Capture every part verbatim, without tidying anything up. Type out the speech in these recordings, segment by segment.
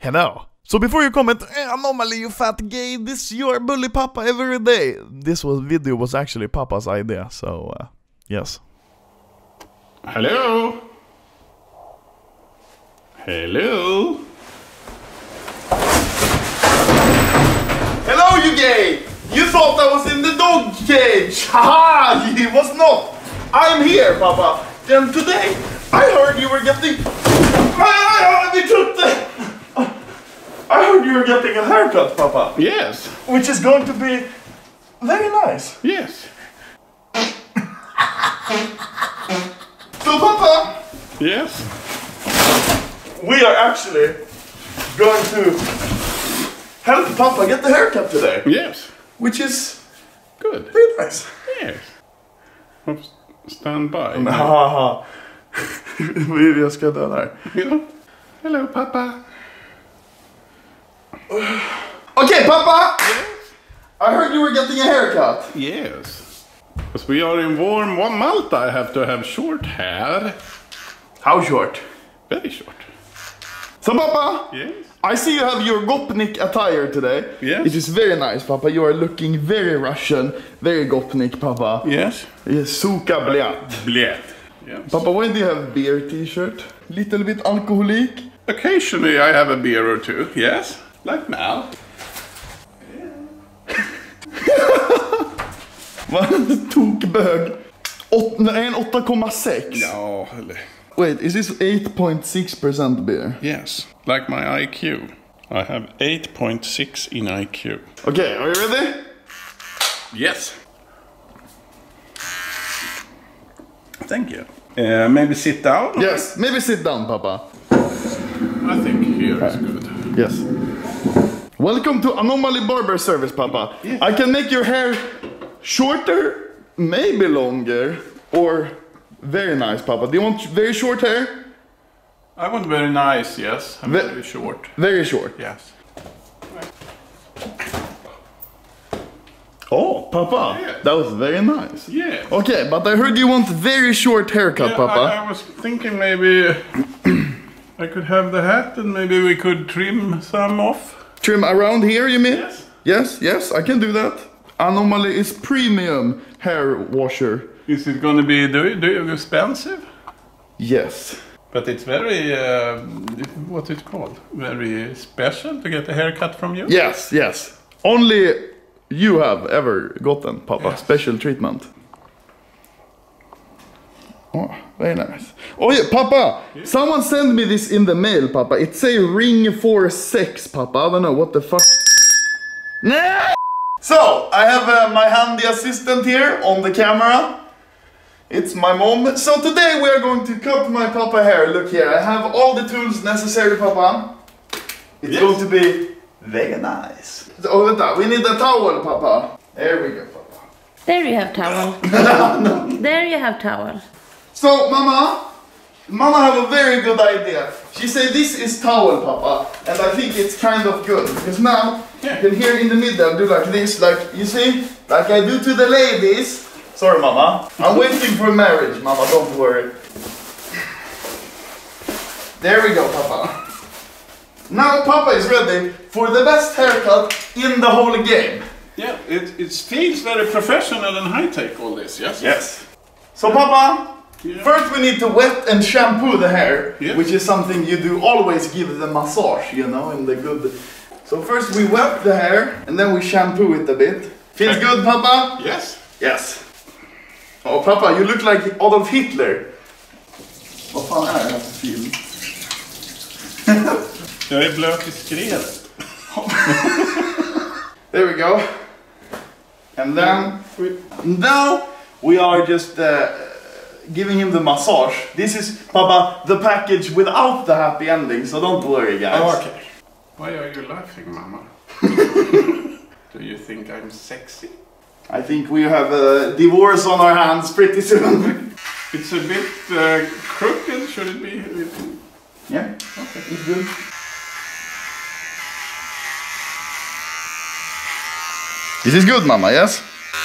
Hello. So before you comment, eh, Anomaly, you fat gay, this your bully Papa every day. This was video was actually Papa's idea, so uh, yes. Hello? Hello? Hello, you gay! You thought I was in the dog cage! Haha! He was not! I'm here, Papa! Then today, I heard you were getting... I heard you were getting a haircut, Papa. Yes. Which is going to be very nice. Yes. So, Papa... Yes? We are actually going to help Papa get the haircut today. Yes. Which is good. Very nice. Yes. Oops. Stand by. Haha. Jag ska dö där. Ja. Hello, Papa. Okay, Papa! Yes? I heard you were getting a haircut. Yes. Because we are in warm Malta, I have to have short hair. How short? Very short. So, Papa? Yes? I see you have your Gopnik attire today. Yes. It is very nice, Papa. You are looking very Russian, very Gopnik, Papa. Yes. Yes, suka blyat. Blyat. Yes. Papa, why do you have beer t-shirt? Little bit alcoholic? Occasionally I have a beer or two, yes. Like now. Vad? Tokbög. Nej, en åtta komma sex. Ja, eller... Wait, is this eight point six percent beer? Yes, like my I Q. I have eight point six in I Q. Okay, are you ready? Yes. Thank you. Uh, maybe sit down? Yes, maybe sit down, Papa. I think here is good. Yes. Welcome to Anomaly Barber Service, Papa. Yes. I can make your hair shorter, maybe longer, or very nice, Papa. Do you want very short hair? I want very nice, yes. I'm Ve very short. Very short? Yes. Oh, Papa, Yeah. that was very nice. Yeah. Okay, but I heard you want very short haircut, Yeah, Papa. I, I was thinking maybe I could have the hat and maybe we could trim some off. Trim around here, you mean? Yes. Yes, yes, I can do that. Anomaly is premium hair washer. Is it going to be do, do expensive? Yes. But it's very, uh, what it's called? Very special to get a haircut from you? Yes, yes. Only you have ever gotten, Papa. Yes. Special treatment. Oh, very nice. Oh yeah, Papa! Yeah. Someone sent me this in the mail, Papa. It say ring for sex, Papa. I don't know what the fuck. Nah! So, I have uh, my handy assistant here on the camera. It's my mom. So today we are going to cut my Papa hair. Look here, I have all the tools necessary, Papa. It's Yes. going to be very nice. Oh, vänta, we need a towel, Papa. There we go, Papa. There you have towel. There you have towel. So, Mama, Mama have a very good idea. She said this is towel, Papa, and I think it's kind of good because now Yeah. you can here in the middle do like this, like you see, like I do to the ladies. Sorry, Mama. I'm waiting for marriage, Mama. Don't worry. There we go, Papa. Now Papa is ready for the best haircut in the whole game. Yeah, it, it feels very professional and high-tech all this, yes? Yes. So, Papa, Yeah. first we need to wet and shampoo the hair, Yeah. which is something you do always give the massage, you know, in the good... So first we wet the hair, and then we shampoo it a bit. Feels good, Papa? Yes. Yes. Oh, Papa, you look like Adolf Hitler. Vad fan är det här för film? Jag är blöt i skrevet. There we go. And then, now we are just uh, giving him the massage. This is, Papa, the package without the happy ending, so don't worry, guys. Oh, okay. Why are you laughing, Mama? Do you think I'm sexy? I think we have a divorce on our hands pretty soon. It's a bit uh, crooked, should it be? Yeah, okay, it's good. This is good, Mama, yes?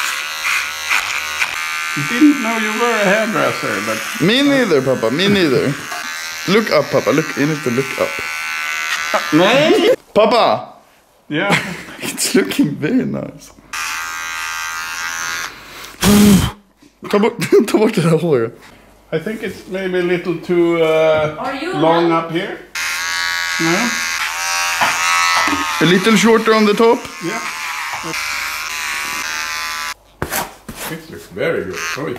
Didn't know you were a hairdresser, but... Me neither, Papa, me neither. Look up, Papa, look, you need to look up. Nej! Papa! Yeah. It's looking very nice. Ta bort, ta bort det där håret. I think it's maybe a little too uh, Are you long hungry? up here. No? A little shorter on the top. Yeah. It looks very good. Sorry.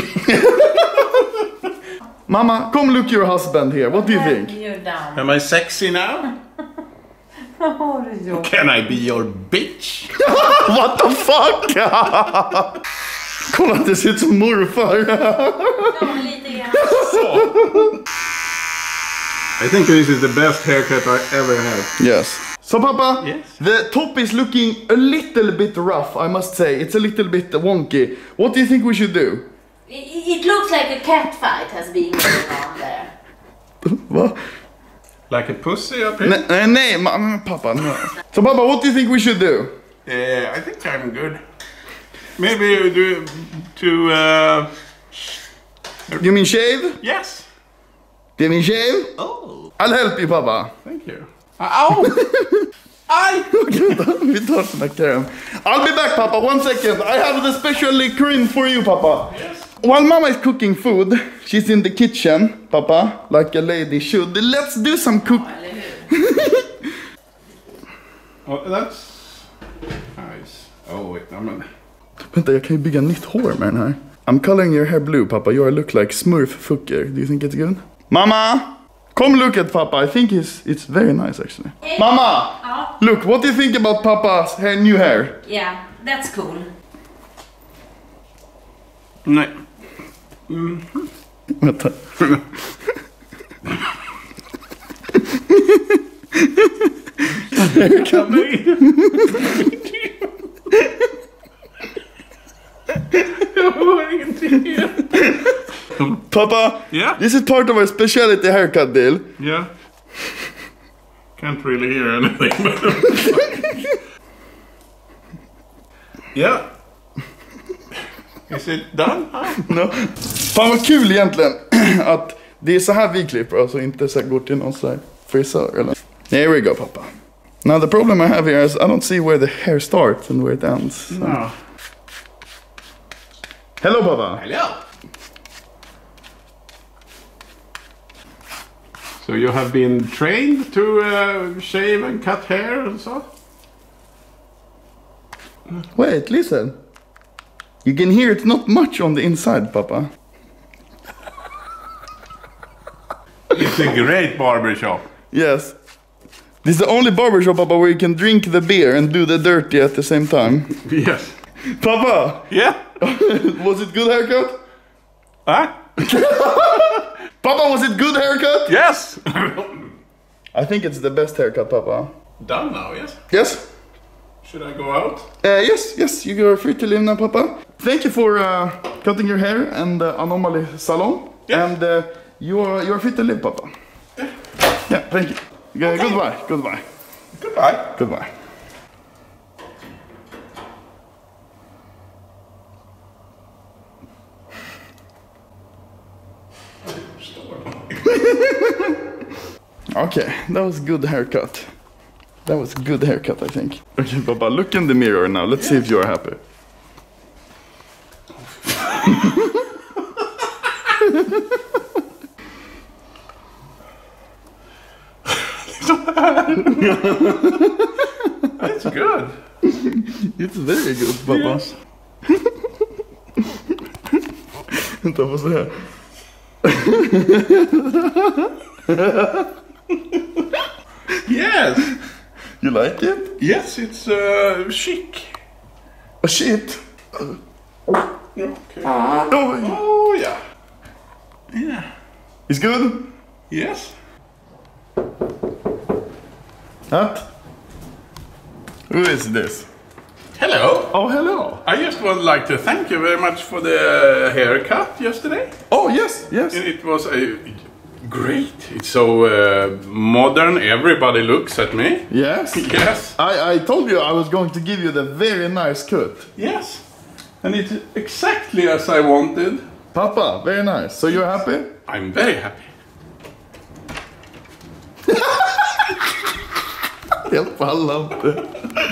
Mama, come look your husband here. What do you think? You're down. Am I sexy now? Oh, det är jobbigt. Can I be your bitch? What the fuck? Kolla, det ser ut som morfar. Ja, lite grann. I think this is the best haircut I ever had. Yes. So Papa, Yes. the top is looking a little bit rough, I must say. It's a little bit wonky. What do you think we should do? It, it looks like a cat fight has been going on there. Va? Like a pussy up here? Nej, nej, nej, ma- Papa, no. So Papa, what do you think we should do? Yeah, I think I'm good. Maybe you do to uh You mean shave? yes. Do you mean shave? Oh, I'll help you, Papa. thank you. Ow! I We tar såna kräm. I'll be back, Papa, one second. I have the special cream for you, Papa. Yes. While Mama is cooking food, she's in the kitchen, Papa, like a lady should. Let's do some cook. Eller hur? Oh, that's nice. Oh wait, I'm gonna... Vänta, jag kan ju bygga nytt hår med den här. I'm coloring your hair blue, Papa. You look like Smurf fucker. Do you think it's good? Mama! Come look at Papa. I think it's, it's very nice, actually. Hey. Mama! Ja, Look, what do you think about Papa's hair, new hair? yeah, that's cool. Nej. Vänta. Jag har ingenting. Papa, Yeah? this is part of our specialty haircut deal. Yeah. Can't really hear anything. But yeah. Is it done? No. Fan vad kul egentligen att det är så här vi klipper, alltså inte så här går till någon så här frisör eller. Here we go, Papa. Now the problem I have here is I don't see where the hair starts and where it ends. So. No. Hello, Papa. Hello. So you have been trained to uh, shave and cut hair and so? Wait, listen. You can hear it's not much on the inside, Papa. It's a great barbershop. Yes. This is the only barbershop, Papa, where you can drink the beer and do the dirty at the same time. Yes. Papa, Yeah. was it good haircut? Huh? Papa, was it good haircut? Yes. I think it's the best haircut, Papa. Done now, yes? Yes? Should I go out? Uh, yes, yes, you are free to leave now, Papa. Thank you for uh, cutting your hair and uh, Anomaly salon. Yeah. And uh, you are you are free to leave, Papa. Yeah. Yeah, thank you. Yeah, Okay. Goodbye, goodbye, Goodbye. goodbye. Okay, that was good haircut. That was good haircut, I think. Okay, Papa, look in the mirror now. Let's see if you are happy. That's good. It's very good, Papa. Yes. Vänta, får se. Yes. You like it? Yes, it's uh, chic. Oh shit. Okay. Oh, Oh yeah. Yeah. it's good? Yes. Huh? Who is this? Hello. Oh, hello. I just would like to thank you very much for the haircut yesterday. Oh, yes, yes. It was a great. It's so uh, modern. Everybody looks at me. Yes. Yes. I, I told you I was going to give you the very nice cut. Yes. And it's exactly as I wanted. Papa, very nice. So you're happy? I'm very happy. Jag pallar inte.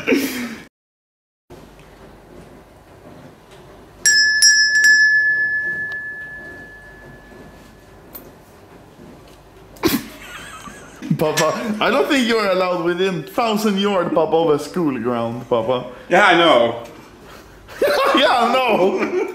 Papa, I don't think you're allowed within thousand yard, Papa, of a school ground, Papa. Yeah, I know. Yeah, no.